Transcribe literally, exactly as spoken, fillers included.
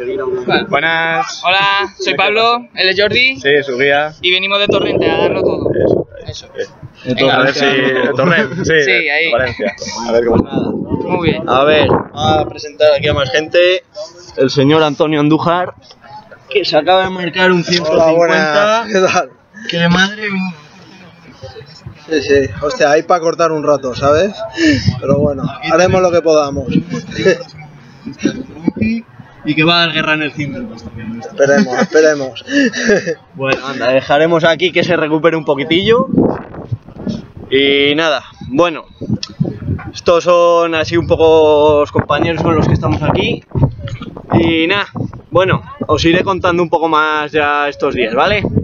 Vale. Buenas. Hola, soy Pablo, él es Jordi. Sí, su guía. Y venimos de Torrente a darlo todo. Eso. Eso. Venga, a ver si... Torrent, sí, Sí, ahí. Valencia. A ver cómo... Muy bien. A ver, vamos a presentar aquí a más gente. El señor Antonio Andújar, que se acaba de marcar un ciento cincuenta. ¿Qué tal? Que madre mía. Sí, sí, hostia, hay para cortar un rato, ¿sabes? Pero bueno, haremos lo que podamos. Y que va a dar guerra en el cine. Esperemos, esperemos. Bueno, anda, dejaremos aquí que se recupere un poquitillo. Y nada, bueno, estos son así un poco los compañeros con los que estamos aquí. Y nada, bueno, os iré contando un poco más ya estos días, ¿vale?